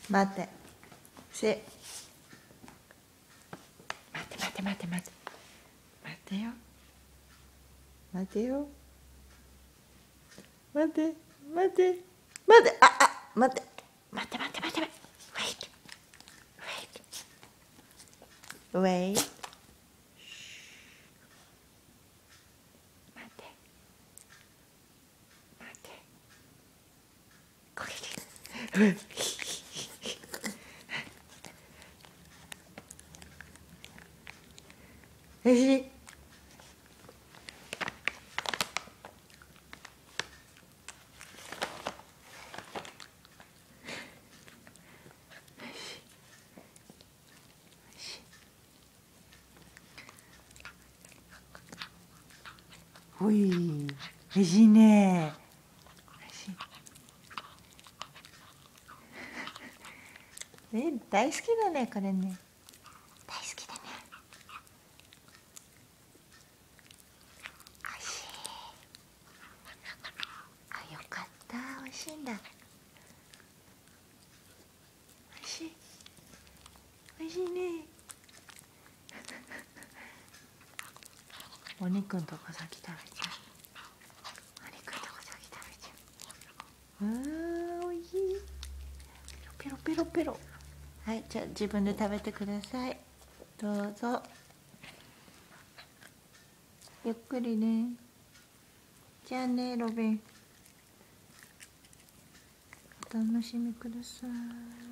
待って。待て。待てよ。待てよ。待て。待て。Wait. 待て。これで。おいしい。おい、おいしいね。大好きだね、これね。大好きだね。おいしい。あ、よかった。おいしいんだ。おいしい。おいしいね。お肉のとこ先食べちゃう。お肉のとこ先食べちゃう。おいしい。ペロ。はい、じゃあ自分で食べてください。どうぞ。ゆっくりね。じゃあね、ロビン。お楽しみください。